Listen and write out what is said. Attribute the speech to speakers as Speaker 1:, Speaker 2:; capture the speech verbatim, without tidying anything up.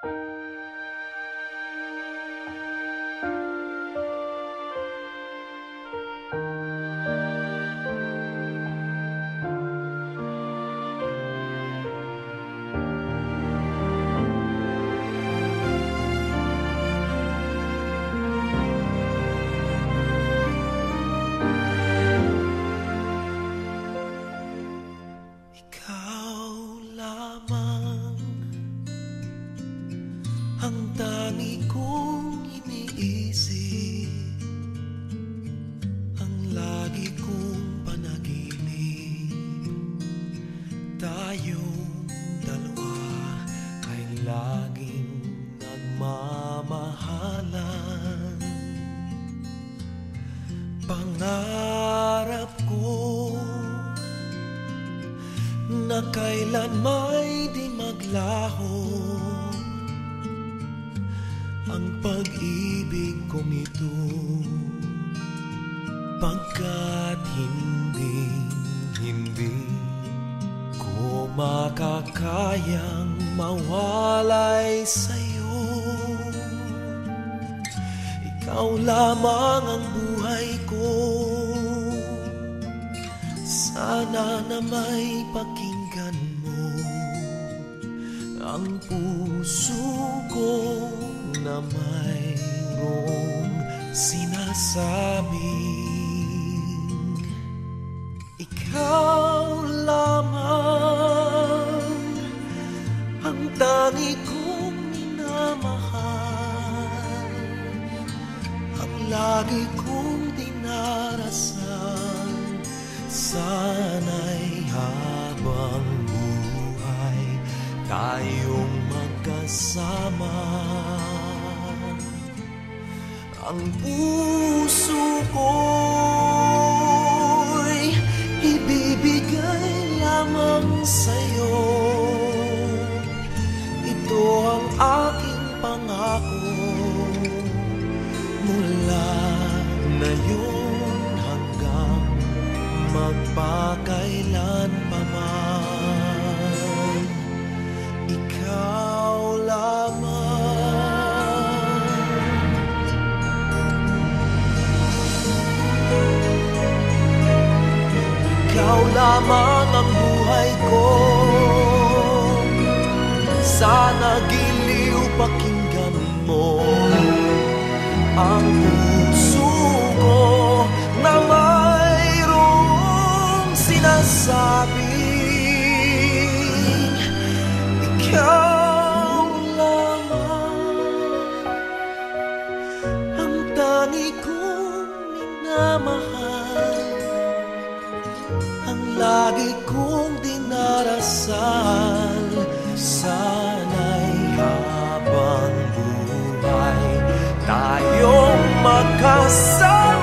Speaker 1: Ang tangi kong iniisip, ang lagi kong panaginip, tayong dalawa ay laging nagmamahalan. Pangarap ko na kailan may di maglaho ang pag-ibig kong ito, pagkat hindi, hindi ko makakayang mawalay sa'yo. Ikaw lamang ang buhay ko, sana na may pakinggan mo ang puso ko na mayroong sinasabing ikaw lamang ang tangi kong minamahal, ang lagi kong dinarasal. Sana'y habang buhay tayong magkasama. Ang puso ko'y ibibigay lamang sa'yo. Ito ang aking pangako mula ngayon hanggang magpakailan pa man. Ikaw lamang. Ikaw lamang ang buhay ko, sana giliw pakinggan mo ang puso ko na mayroong sinasabing ikaw lamang ang tangi kong minamahal, ang lagi kong dinarasal. Sana'y habang buhay tayong magkasama.